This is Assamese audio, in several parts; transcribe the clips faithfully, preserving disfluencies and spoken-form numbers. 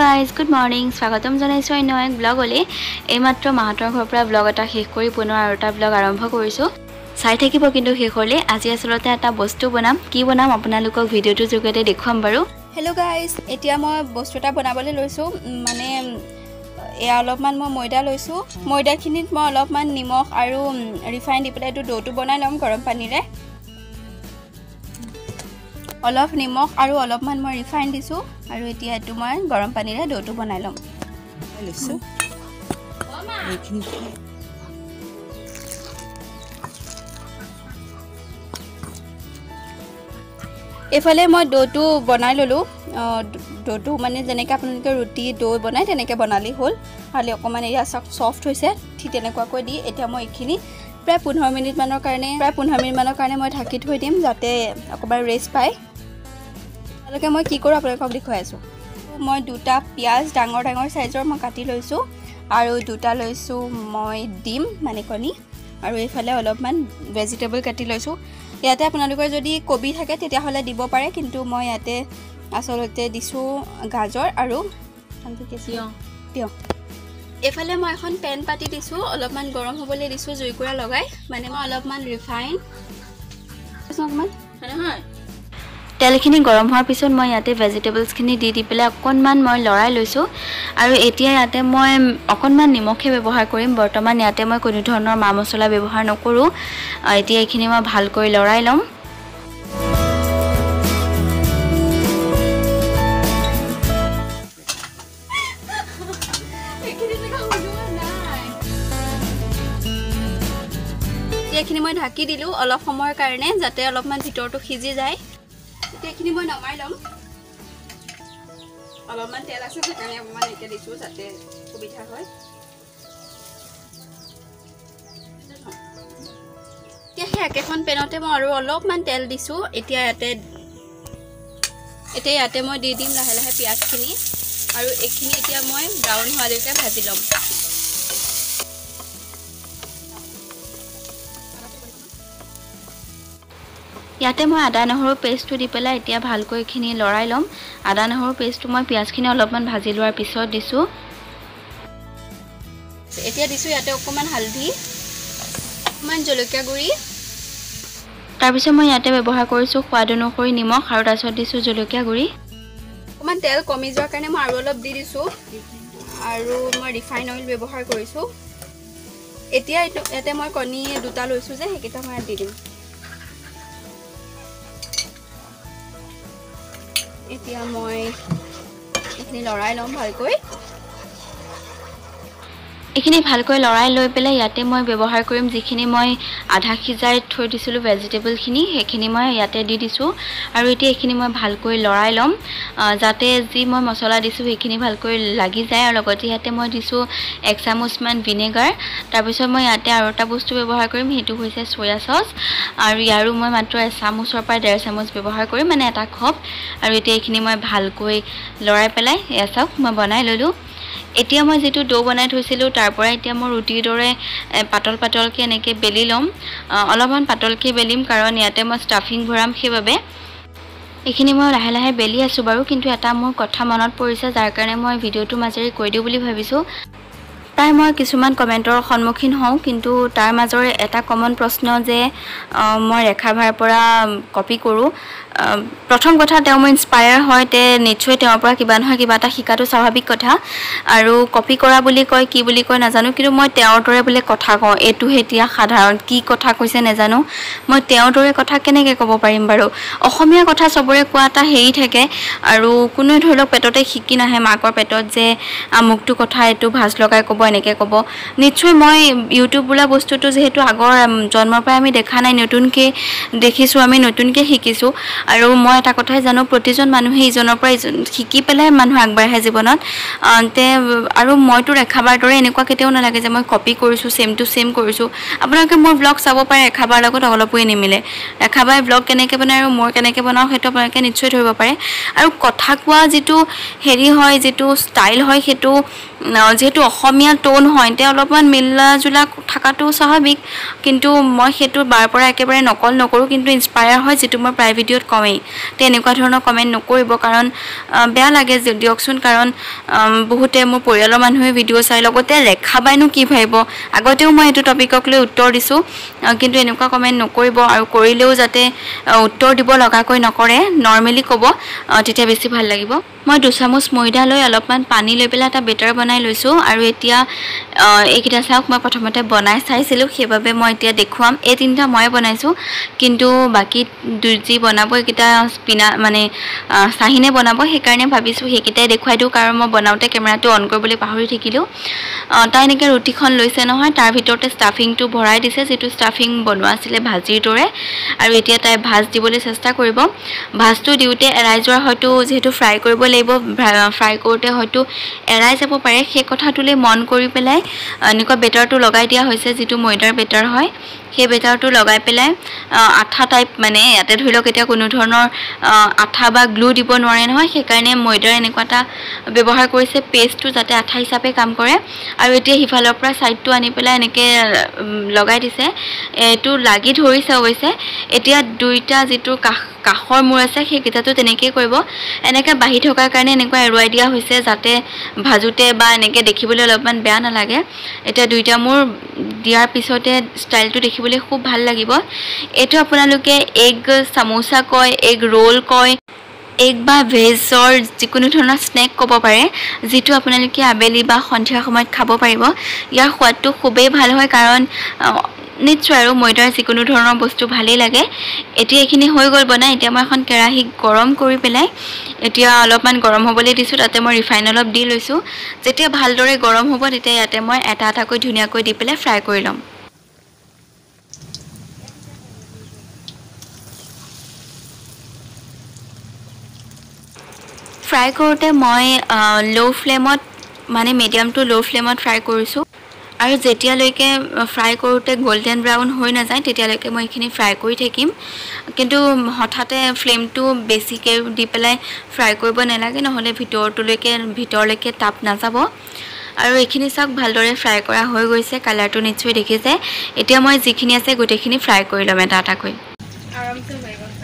गाइज गुड मर्निंग स्वागतम जनाइছোঁ অন্য এক ব্লগলৈ এইমাত্ৰ মাহতৰ ঘৰৰ পৰা ব্লগ এটা শেষ কৰি পুনৰ আৰু এটা ব্লগ আৰম্ভ কৰিছোঁ চাই থাকিব কিন্তু শেষলৈ আজি আসলতে এটা বস্তু বনাম কি বনাম আপোনালোকক ভিডিওটোৰ যোগেতে দেখুৱাম বাৰু হেল্ল গাইজ এতিয়া মই বস্তু এটা বনাবলৈ লৈছোঁ মানে এয়া অলপমান মই ময়দা লৈছোঁ ময়দাখিনিত মই অলপমান নিমখ আৰু ৰিফাইন দি পেলাই এইটো ডোটো বনাই ল'ম গৰম পানীৰে অলপ নিমখ আৰু অলপমান মই ৰিফাইন দিছোঁ আৰু এতিয়া এটো মই গৰম পানীৰে ডোটো বনাই ল'ম লৈছোঁ এফালে মই ডোটো বনাই ললোঁ ডোটো মানে যেনেকৈ আপোনালোকে ৰুটি ডো বনাই তেনেকৈ বনালি হ'ল খালি অকণমান এয়া সফট হৈছে ঠিক তেনেকুৱাকৈ দি এতিয়া মই এইখিনি প্ৰায় পোন্ধৰ মিনিট মানৰ কাৰণে প্ৰায় পোন্ধৰ মিনিট মানৰ কাৰণে মই ঢাকি থৈ দিম যাতে অকণমান ৰেষ্ট পায় তালৈকে মই কি কৰোঁ আপোনালোকক দেখুৱাই আছোঁ মই দুটা পিঁয়াজ ডাঙৰ ডাঙৰ সাইজৰ মই কাটি লৈছোঁ আৰু দুটা লৈছোঁ মই ডিম মানে কণী আৰু এইফালে অলপমান ভেজিটেবল কাটি লৈছোঁ ইয়াতে আপোনালোকৰ যদি কবি থাকে তেতিয়াহ'লে দিব পাৰে কিন্তু মই ইয়াতে আসলতে দিছোঁ গাজৰ আৰু তিয়ঁহ এফালে মই এখন পেন পাতি দিছোঁ অলপমান গৰম হ'বলৈ দিছোঁ জুইকুৰা লগাই মানে মই অলপমান ৰিফাইন অকণমান নহয় তেলখিনি গৰম হোৱাৰ পিছত মই ইয়াতে ভেজিটেবলছখিনি দি দি পেলাই অকণমান মই লৰাই লৈছোঁ আৰু এতিয়া ইয়াতে মই অকণমান নিমখে ব্যৱহাৰ কৰিম বৰ্তমান ইয়াতে মই কোনো ধৰণৰ মা মছলা ব্যৱহাৰ নকৰোঁ এতিয়া এইখিনি মই ভালকৈ লৰাই ল'ম এইখিনি মই ঢাকি দিলোঁ অলপ সময়ৰ কাৰণে যাতে অলপমান ভিতৰটো সিজি যায় এইখিনি মই নমাই ল'ম অলপমান তেল আছে সেইকাৰণে অকণমান এতিয়া দিছোঁ যাতে সুবিধা হয় এতিয়া সেই একেখন পেনতে মই আৰু অলপমান তেল দিছোঁ এতিয়া ইয়াতে এতিয়া ইয়াতে মই দি দিম লাহে লাহে পিঁয়াজখিনি আৰু এইখিনি এতিয়া মই ব্ৰাউন হোৱালৈকে ভাজি ল'ম ইয়াতে মই আদা নহৰু পেষ্টটো দি পেলাই এতিয়া ভালকৈ এইখিনি লৰাই ল'ম আদা নহৰু পেষ্টটো মই পিঁয়াজখিনি অলপমান ভাজি লোৱাৰ পিছত দিছোঁ এতিয়া দিছোঁ ইয়াতে অকণমান হালধি অকণমান জলকীয়া গুড়ি তাৰপিছত মই ইয়াতে ব্যৱহাৰ কৰিছোঁ সোৱাদ অনুসৰি নিমখ আৰু তাৰপিছত দিছোঁ জলকীয়া গুড়ি অকণমান তেল কমি যোৱাৰ কাৰণে মই আৰু অলপ দি দিছোঁ আৰু মই ৰিফাইন অইল ব্যৱহাৰ কৰিছোঁ এতিয়া ইয়াতে মই কণী দুটা লৈছোঁ যে সেইকেইটা মই ইয়াত দি দিম এতিয়া মই এইখিনি লৰাই ল'ম ভালকৈ এইখিনি ভালকৈ লৰাই লৈ পেলাই ইয়াতে মই ব্যৱহাৰ কৰিম যিখিনি মই আধা সিজাই থৈ দিছিলোঁ ভেজিটেবলখিনি সেইখিনি মই ইয়াতে দি দিছোঁ আৰু এতিয়া এইখিনি মই ভালকৈ লৰাই ল'ম যাতে যি মই মছলা দিছোঁ সেইখিনি ভালকৈ লাগি যায় আৰু লগতে ইয়াতে মই দিছোঁ এক চামুচমান ভিনেগাৰ তাৰপিছত মই ইয়াতে আৰু এটা বস্তু ব্যৱহাৰ কৰিম সেইটো হৈছে চয়া চচ আৰু ইয়াৰো মই মাত্ৰ এচামুচৰ পৰা ডেৰ চামুচ ব্যৱহাৰ কৰিম মানে এটা খপ আৰু এতিয়া এইখিনি মই ভালকৈ লৰাই পেলাই এয়া চাওক মই বনাই ল'লোঁ এতিয়া মই যেটো ডো বনাই থৈছিলোঁ তাৰ পৰা এতিয়া মই ৰুটিৰ দৰে পাতল পাতলকৈ এনেকৈ বেলি ল'ম অলপমান পাতলকৈ বেলিম কাৰণ ইয়াতে মই ষ্টাফিং ভৰাম সেইবাবে এইখিনি মই লাহে লাহে বেলি আছোঁ বাৰু কিন্তু এটা মোৰ কথা মনত পৰিছে যাৰ কাৰণে মই ভিডিঅ'টোৰ মাজেৰে কৈ দিওঁ বুলি ভাবিছোঁ প্ৰায় মই কিছুমান কমেণ্টৰ সন্মুখীন হওঁ কিন্তু তাৰ মাজৰে এটা কমন প্ৰশ্ন যে মই ৰেখা ভাৰ পৰা কপি কৰোঁ প্ৰথম কথা তেওঁ মই ইনস্পায়াৰ হয় তে নিশ্চয় তেওঁৰ পৰা কিবা নহয় কিবা এটা শিকাটো স্বাভাৱিক কথা আৰু কপি কৰা বুলি কয় কি বুলি কয় নাজানো কিন্তু মই তেওঁৰ দৰে বোলে কথা কওঁ এইটো এতিয়া সাধাৰণ কি কথা কৈছে নাজানো মই তেওঁৰ দৰে কথা কেনেকৈ ক'ব পাৰিম বাৰু অসমীয়া কথা চবৰে কোৱা এটা হেৰি থাকে আৰু কোনোৱে ধৰি লওক পেটতে শিকি নাহে মাকৰ পেটত যে আমুকটো কথা এইটো ভাজ লগাই ক'ব এনেকৈ ক'ব নিশ্চয় মই ইউটিউব বোলা বস্তুটো যিহেতু আগৰ জন্মৰ পৰাই আমি দেখা নাই নতুনকৈ দেখিছোঁ আমি নতুনকৈ শিকিছোঁ আৰু মই এটা কথাই জানো প্ৰতিজন মানুহে ইজনৰ পৰা শিকি পেলাই মানুহ আগবাঢ়ে জীৱনত তে আৰু মইতো ৰেখাবাৰ দৰে এনেকুৱা কেতিয়াও নালাগে যে মই কপি কৰিছোঁ ছেম টু ছেম কৰিছোঁ আপোনালোকে মোৰ ব্লগ চাব পাৰে ৰেখাবাৰ লগত অলপোৱে নিমিলে ৰেখাবাই ব্লগ কেনেকৈ বনায় আৰু মই কেনেকৈ বনাওঁ সেইটো আপোনালোকে নিশ্চয় ধৰিব পাৰে আৰু কথা কোৱা যিটো হেৰি হয় যিটো ষ্টাইল হয় সেইটো যেহেতু অসমীয়া টোন হয় তে অলপমান মিলা জুলা থকাটো স্বাভাৱিক কিন্তু মই সেইটো বাৰ পৰা একেবাৰে নকল নকৰোঁ কিন্তু ইনস্পায়াৰ হয় যেটো মই প্ৰায় ভিডিঅ'ত কমেই তেনেকুৱা ধৰণৰ কমেণ্ট নকৰিব কাৰণ বেয়া লাগে দিয়কচোন কাৰণ বহুতে মোৰ পৰিয়ালৰ মানুহে ভিডিঅ' চাই লগতে ৰেখা বাইনো কি ভাবিব আগতেও মই এইটো টপিকক লৈ উত্তৰ দিছোঁ কিন্তু এনেকুৱা কমেণ্ট নকৰিব আৰু কৰিলেও যাতে উত্তৰ দিব লগাকৈ নকৰে নৰ্মেলি ক'ব তেতিয়া বেছি ভাল লাগিব মই দুচামুচ ময়দা লৈ অলপমান পানী লৈ পেলাই এটা বেটাৰ বনাই লৈছোঁ আৰু এতিয়া এইকেইটা চাওক মই প্ৰথমতে বনাই চাইছিলোঁ সেইবাবে মই এতিয়া দেখুৱাম এই তিনিটা মই বনাইছোঁ কিন্তু বাকী যি বনাব এইকেইটা পিনা মানে চাহিনে বনাব সেইকাৰণে ভাবিছোঁ সেইকেইটাই দেখুৱাই দিওঁ কাৰণ মই বনাওঁতে কেমেৰাটো অন কৰিবলৈ পাহৰি থাকিলোঁ তাই এনেকৈ ৰুটিখন লৈছে নহয় তাৰ ভিতৰতে ষ্টাফিংটো ভৰাই দিছে যিটো ষ্টাফিং বনোৱা আছিলে ভাজিৰ দৰে আৰু এতিয়া তাই ভাজ দিবলৈ চেষ্টা কৰিব ভাজটো দিওঁতে এৰাই যোৱাৰ হয়তো যিহেতু ফ্ৰাই কৰিব লাগিব ফ্ৰাই কৰোঁতে হয়তো এৰাই যাব পাৰে সেই কথাটোলৈ মন কৰি পেলাই এনেকুৱা বেটাৰটো লগাই দিয়া হৈছে যিটো ময়দাৰ বেটাৰ হয় সেই বেটাৰটো লগাই পেলাই আঠা টাইপ মানে ইয়াতে ধৰি লওক এতিয়া কোনো ধৰণৰ আঠা বা গ্লু দিব নোৱাৰে নহয় সেইকাৰণে ময়দাৰ এনেকুৱা এটা ব্যৱহাৰ কৰিছে পেষ্টটো যাতে আঠা হিচাপে কাম কৰে আৰু এতিয়া সিফালৰ পৰা ছাইডটো আনি পেলাই এনেকৈ লগাই দিছে এইটো লাগি ধৰিছে অৱশ্যে এতিয়া দুইটা যিটো কাষ কাষৰ মূৰ আছে সেইকেইটাতো তেনেকৈয়ে কৰিব এনেকৈ বাঢ়ি থকাৰ কাৰণে এনেকুৱা এৰুৱাই দিয়া হৈছে যাতে ভাজোতে বা এনেকৈ দেখিবলৈ অলপমান বেয়া নালাগে এতিয়া দুইটা মূৰ দিয়াৰ পিছতে ষ্টাইলটো দেখিবলৈ খুব ভাল লাগিব এইটো আপোনালোকে এগ চামোচা কয় এগ ৰোল কয় এগ বা ভেজৰ যিকোনো ধৰণৰ স্নেক ক'ব পাৰে যিটো আপোনালোকে আবেলি বা সন্ধিয়া সময়ত খাব পাৰিব ইয়াৰ সোৱাদটো খুবেই ভাল হয় কাৰণ নিশ্চয় আৰু ময়দাৰ যিকোনো ধৰণৰ বস্তু ভালেই লাগে এতিয়া এইখিনি হৈ গ'ল বনাই এতিয়া মই এখন কেৰাহী গৰম কৰি পেলাই এতিয়া অলপমান গৰম হ'বলৈ দিছোঁ তাতে মই ৰিফাইন অলপ দি লৈছোঁ যেতিয়া ভালদৰে গৰম হ'ব তেতিয়া ইয়াতে মই এটা এটাকৈ ধুনীয়াকৈ দি পেলাই ফ্ৰাই কৰি ল'ম ফ্ৰাই কৰোঁতে মই ল' ফ্লেমত মানে মিডিয়াম টু ল' ফ্লেমত ফ্ৰাই কৰিছোঁ আৰু যেতিয়ালৈকে ফ্ৰাই কৰোঁতে গল্ডেন ব্ৰাউন হৈ নাযায় তেতিয়ালৈকে মই এইখিনি ফ্ৰাই কৰি থাকিম কিন্তু হঠাতে ফ্লেমটো বেছিকৈ দি পেলাই ফ্ৰাই কৰিব নালাগে নহ'লে ভিতৰটোলৈকে ভিতৰলৈকে তাপ নাযাব আৰু এইখিনি চাওক ভালদৰে ফ্ৰাই কৰা হৈ গৈছে কালাৰটো নিশ্চয় দেখিছে এতিয়া মই যিখিনি আছে গোটেইখিনি ফ্ৰাই কৰি ল'ম এটা এটাকৈ আৰামছে হৈ গ'ল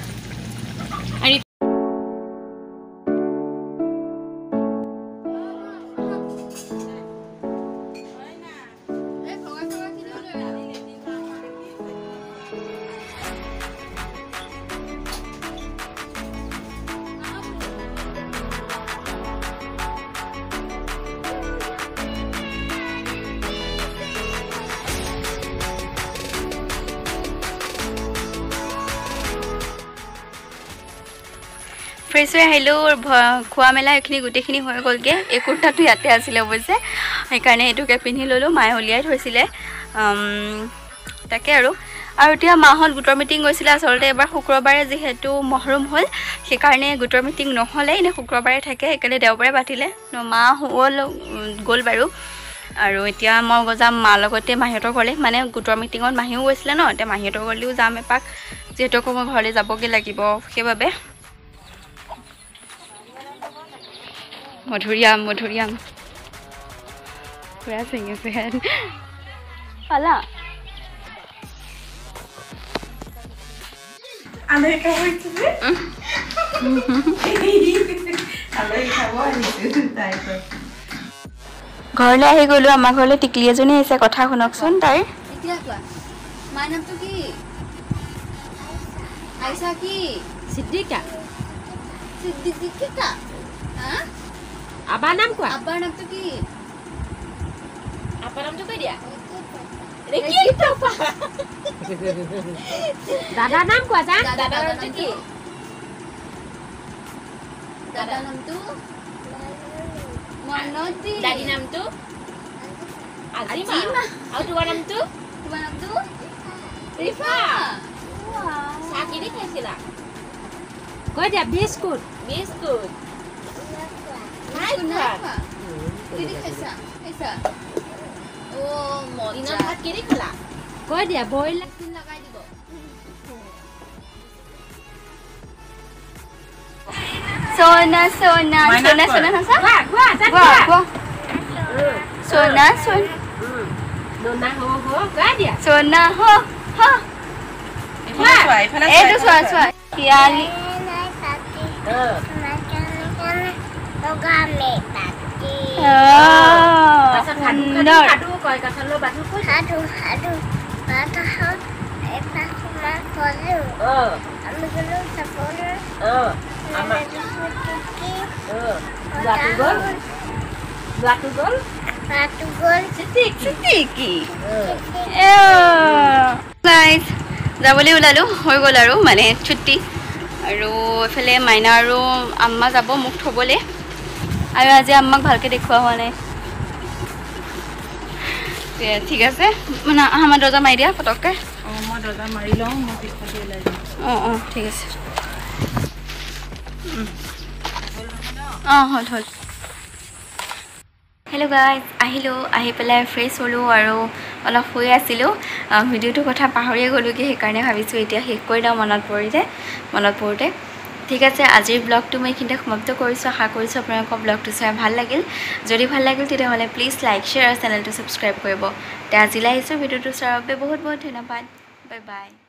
ফ্ৰেছ হৈ আহিলোঁ খোৱা মেলা এইখিনি গোটেইখিনি হৈ গ'লগৈ এই কুৰ্তাটো ইয়াতে আছিলে অৱশ্যে সেইকাৰণে এইটোকে পিন্ধি ল'লোঁ মায়ে উলিয়াই থৈছিলে তাকে আৰু আৰু এতিয়া মাহঁত গোটৰ মিটিং গৈছিলে আচলতে এবাৰ শুক্ৰবাৰে যিহেতু মহৰম হ'ল সেইকাৰণে গোটৰ মিটিং নহ'লে এনেই শুক্ৰবাৰে থাকে সেইকাৰণে দেওবাৰে পাতিলে মা হ'ল গ'ল বাৰু আৰু এতিয়া মই যাম মাৰ লগতে মাহীহঁতৰ ঘৰলৈ মানে গোটৰ মিটিঙত মাহীও গৈছিলে ন এতিয়া মাহীহঁতৰ ঘৰলৈও যাম এপাক যিহেতু আকৌ মই ঘৰলৈ যাবগৈ লাগিব সেইবাবে মধুৰিয়াম মধুৰিয়াম পুৰা চিঙিছে পালা ঘৰলৈ আহি গ'লো আমাৰ ঘৰলৈ টিকলি এজনী আহিছে কথা শুনকচোন তাইৰ মাৰ নামটো কি আইছা কি সিদ্দিকা সিদ্দিকা হা আবার নাম কোৱা আবার নামটো কি আবার নামটো কৈ দিয়া ৰেকি টপা দাদা নাম কোৱা যা দাদা নামটো কি দাদা নামটো মনতি দাদি নামটো আজিমা আৰু তোমাৰ নামটো তোমাৰ নামটো ৰিফা সাকিনি খাইছিলা কৈ দিয়া বিস্কুট বিস্কুট নাই খোৱা কিনি খাইছা খাইছা ও মজা ভাত কিনি খালা কৈ দিয়া বইল লাকিন লগাই দিব সোনা সোনা সোনা সোনা হাসা কোৱা কোৱা কোৱা কোৱা সোনা সোনা সোনা হো হো কোৱা দিয়া সোনা হো হো এইটো চোৱা চোৱা পিয়ালি যাবলৈ ওলালোঁ হৈ গ'ল আৰু মানে ছুটি আৰু এফালে মাইনা আৰু আম্মা যাব মোক থ'বলৈ আৰু আজি আম্মাক ভালকৈ দেখুওৱা হোৱা নাই ঠিক আছে মানে আমাৰ দৰ্জা মাৰি দিয়া পটককৈ অঁ মই দৰ্জা মাৰি লওঁ মই পিছতে ওলাই যাম অঁ অঁ ঠিক আছে অঁ হ'ল হ'ল হেল্ল' গাইজ আহিলোঁ আহি পেলাই ফ্ৰেছ হ'লোঁ আৰু অলপ শুই আছিলোঁ ভিডিঅ'টোৰ কথা পাহৰিয়ে গ'লোঁগৈ সেইকাৰণে ভাবিছোঁ এতিয়া শেষ কৰি দিওঁ মনত পৰিতে মনত পৰোঁতে ঠিক আছে আজিৰ ব্লগটো মই এইখিনিতে সমাপ্ত কৰিছোঁ আশা কৰিছোঁ আপোনালোকৰ ব্লগটো চাই ভাল লাগিল যদি ভাল লাগিল তেতিয়াহ'লে প্লিজ লাইক শ্বেয়াৰ আৰু চেনেলটো ছাবস্ক্ৰাইব কৰিব এতিয়া আজিলৈ আহিছোঁ ভিডিঅ'টো চোৱাৰ বাবে বহুত বহুত ধন্যবাদ বাই বাই